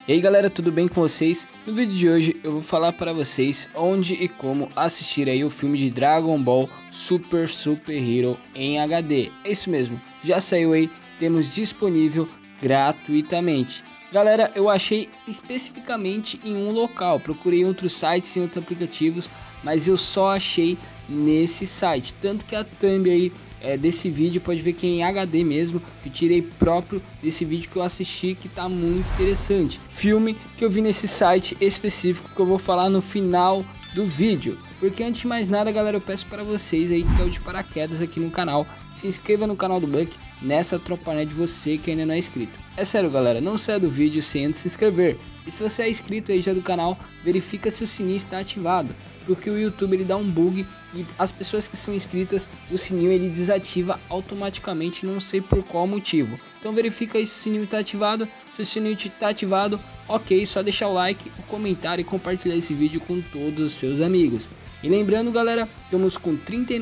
E aí galera, tudo bem com vocês? No vídeo de hoje eu vou falar para vocês onde e como assistir aí o filme de Dragon Ball Super Hero em HD. É isso mesmo, já saiu aí, temos disponível gratuitamente. Galera, eu achei especificamente em um local, procurei em outros sites e outros aplicativos, mas eu só achei nesse site, tanto que a thumb aí desse vídeo pode ver que é em HD mesmo, eu tirei próprio desse vídeo que eu assisti, que tá muito interessante. Filme que eu vi nesse site específico que eu vou falar no final do vídeo. Porque antes de mais nada, galera, eu peço para vocês aí que caiu de paraquedas aqui no canal, se inscreva no canal do Buck, nessa tropa de você que ainda não é inscrito. É sério galera, não saia do vídeo sem antes se inscrever. E se você é inscrito aí já do canal, verifica se o sininho está ativado, porque o YouTube ele dá um bug e as pessoas que são inscritas, o sininho ele desativa automaticamente, não sei por qual motivo. Então verifica aí se o sininho está ativado. Se o sininho está ativado, ok, só deixar o like, o comentário e compartilhar esse vídeo com todos os seus amigos. E lembrando galera, estamos com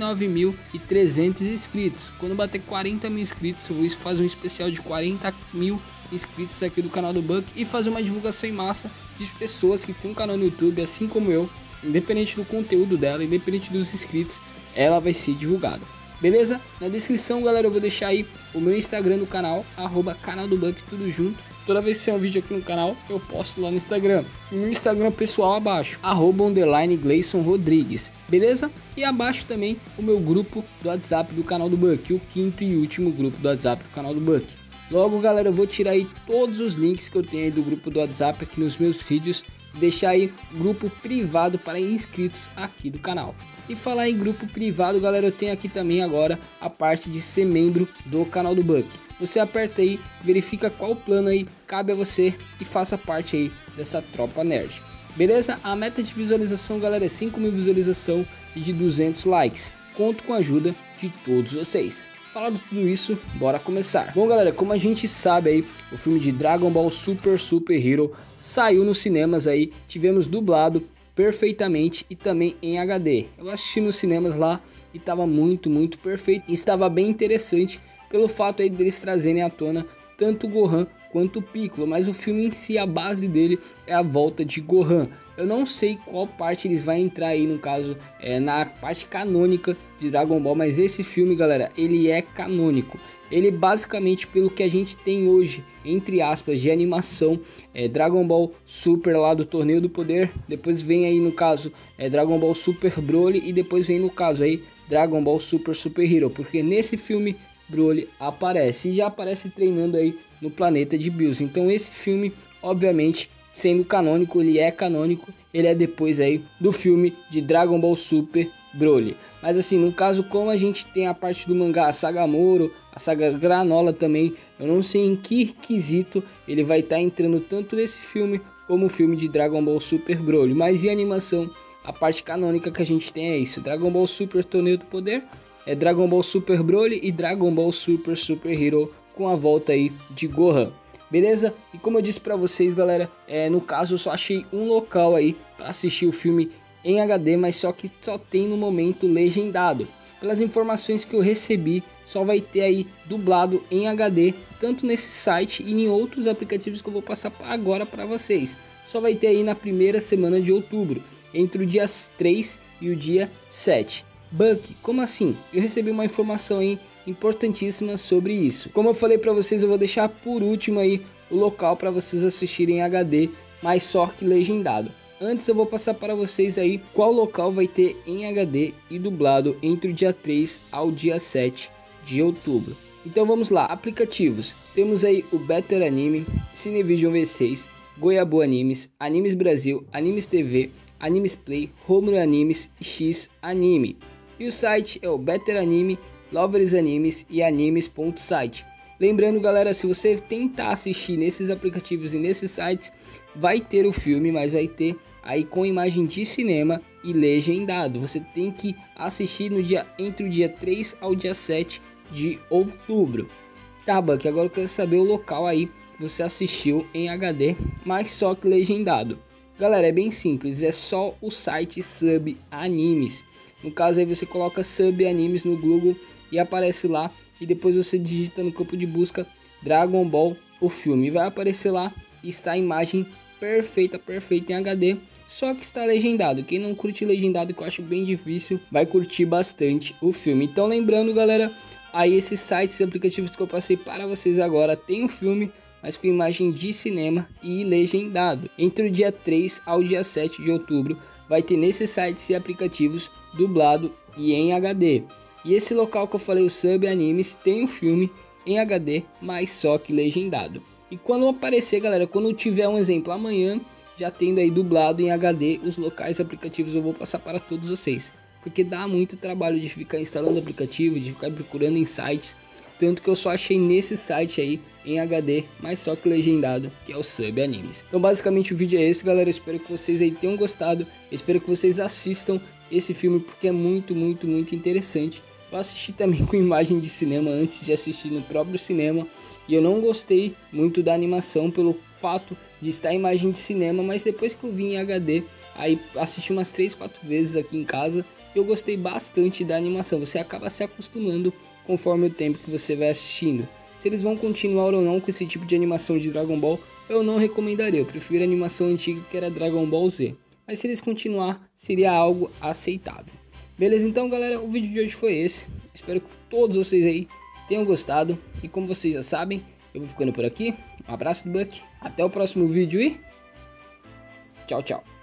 39.300 inscritos. Quando bater 40 mil inscritos, eu vou fazer um especial de 40 mil inscritos aqui do canal do Buck e fazer uma divulgação em massa de pessoas que tem um canal no YouTube, assim como eu. Independente do conteúdo dela, independente dos inscritos, ela vai ser divulgada. Beleza? Na descrição, galera, eu vou deixar aí o meu Instagram do canal, @canal do Buck, tudo junto. Toda vez que sair um vídeo aqui no canal, eu posto lá no Instagram. O meu Instagram pessoal abaixo, @_Gleison Rodrigues. Beleza? E abaixo também o meu grupo do WhatsApp do canal do Buck, o quinto e último grupo do WhatsApp do canal do Buck. Logo, galera, eu vou tirar aí todos os links que eu tenho aí do grupo do WhatsApp aqui nos meus vídeos. Deixar aí grupo privado para inscritos aqui do canal. E falar em grupo privado, galera, eu tenho aqui também agora a parte de ser membro do canal do Buck. Você aperta aí, verifica qual plano aí cabe a você e faça parte aí dessa tropa nerd. Beleza? A meta de visualização, galera, é 5.000 visualização e de 200 likes. Conto com a ajuda de todos vocês. Falando tudo isso, bora começar. Bom galera, como a gente sabe aí, o filme de Dragon Ball Super Hero saiu nos cinemas aí, tivemos dublado perfeitamente e também em HD. Eu assisti nos cinemas lá e estava muito perfeito. E estava bem interessante pelo fato aí deles trazerem à tona tanto o Gohan quanto o Piccolo, mas o filme em si, a base dele é a volta de Gohan. Eu não sei qual parte eles vão entrar aí, no caso, na parte canônica de Dragon Ball, mas esse filme, galera, ele é canônico. Ele basicamente, pelo que a gente tem hoje, entre aspas, de animação, Dragon Ball Super lá do Torneio do Poder, depois vem aí no caso Dragon Ball Super Broly e depois vem no caso aí Dragon Ball Super Hero, porque nesse filme Broly aparece e já aparece treinando aí no planeta de Bills. Então esse filme, obviamente, sendo canônico, ele é canônico, ele é depois aí do filme de Dragon Ball Super Broly. Mas assim, no caso, como a gente tem a parte do mangá, a saga Moro, a saga Granola também, eu não sei em que quesito ele vai estar entrando tanto nesse filme como o filme de Dragon Ball Super Broly. Mas em animação, a parte canônica que a gente tem é isso: Dragon Ball Super Torneio do Poder, Dragon Ball Super Broly e Dragon Ball Super Hero com a volta aí de Gohan. Beleza? E como eu disse pra vocês, galera, no caso eu só achei um local aí pra assistir o filme em HD, mas só que só tem no momento legendado. Pelas informações que eu recebi, só vai ter aí dublado em HD, tanto nesse site e em outros aplicativos que eu vou passar agora para vocês. Só vai ter aí na primeira semana de outubro, entre o dia 3 e o dia 7. Buck, como assim? Eu recebi uma informação aí importantíssima sobre isso. Como eu falei para vocês, eu vou deixar por último aí o local para vocês assistirem em HD, mas só que legendado. Antes eu vou passar para vocês aí qual local vai ter em HD e dublado entre o dia 3 ao dia 7 de outubro. Então vamos lá, aplicativos. Temos aí o Better Anime, Cinevision V6, Goiabu Animes, Animes Brasil, Animes TV, Animes Play, Home Animes e X Anime. E o site é o Better Anime, Lovers Animes e Animes.site. Lembrando galera, se você tentar assistir nesses aplicativos e nesses sites, vai ter o filme, mas vai ter aí com imagem de cinema e legendado. Você tem que assistir no dia, entre o dia 3 ao dia 7 de outubro. Tá, Buck, agora eu quero saber o local aí que você assistiu em HD, mas só que legendado. Galera, é bem simples, é só o site Sub Animes. No caso aí você coloca Sub Animes no Google e aparece lá, e depois você digita no campo de busca Dragon Ball o filme, vai aparecer lá e está a imagem perfeita em HD, só que está legendado. Quem não curte legendado, que eu acho bem difícil, vai curtir bastante o filme. Então lembrando, galera, aí esses sites e aplicativos que eu passei para vocês agora tem o filme, mas com imagem de cinema e legendado. Entre o dia 3 ao dia 7 de outubro vai ter nesses sites e aplicativos dublado e em HD. E esse local que eu falei, o Sub Animes, tem o filme em HD, mas só que legendado. E quando aparecer, galera, quando eu tiver um exemplo amanhã, já tendo aí dublado em HD, os locais e aplicativos eu vou passar para todos vocês. Porque dá muito trabalho de ficar instalando aplicativo, de ficar procurando em sites. Tanto que eu só achei nesse site aí em HD, mas só que legendado, que é o Sub Animes. Então basicamente o vídeo é esse, galera. Eu espero que vocês aí tenham gostado. Eu espero que vocês assistam esse filme porque é muito interessante. Eu assisti também com imagem de cinema antes de assistir no próprio cinema. E eu não gostei muito da animação pelo fato de estar em imagem de cinema. Mas depois que eu vi em HD, aí assisti umas 3, 4 vezes aqui em casa. Eu gostei bastante da animação. Você acaba se acostumando conforme o tempo que você vai assistindo. Se eles vão continuar ou não com esse tipo de animação de Dragon Ball, eu não recomendaria. Eu prefiro a animação antiga, que era Dragon Ball Z. Mas se eles continuar, seria algo aceitável. Beleza, então galera, o vídeo de hoje foi esse. Espero que todos vocês aí tenham gostado. E como vocês já sabem, eu vou ficando por aqui. Um abraço do Buck, até o próximo vídeo e tchau, tchau.